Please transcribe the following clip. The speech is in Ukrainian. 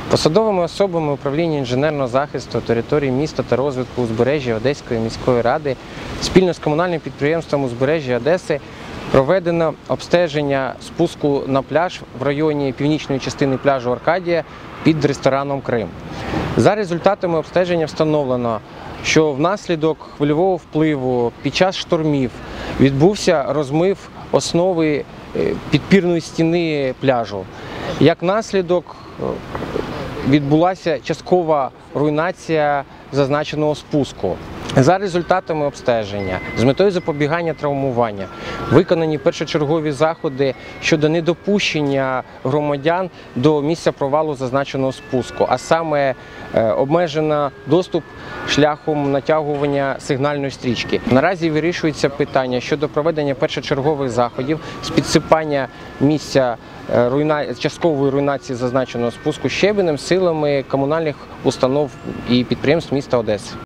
Посадовими особами управління інженерного захисту території міста та розвитку узбережжя Одеської міської ради спільно з комунальним підприємством «Узбережжя Одеси» проведено обстеження спуску на пляж в районі північної частини пляжу Аркадія під рестораном «Крим». За результатами обстеження встановлено, що внаслідок хвильового впливу під час штормів відбувся розмив основи підпірної стіни пляжу. Як наслідок відбулася часткова руйнація зазначеного спуску. За результатами обстеження, з метою запобігання травмування, виконані першочергові заходи щодо недопущення громадян до місця провалу зазначеного спуску, а саме обмежено доступ шляхом натягування сигнальної стрічки. Наразі вирішується питання щодо проведення першочергових заходів з підсипання місця часткової руйнації зазначеного спуску щебенем силами комунальних установ і підприємств міста Одеси.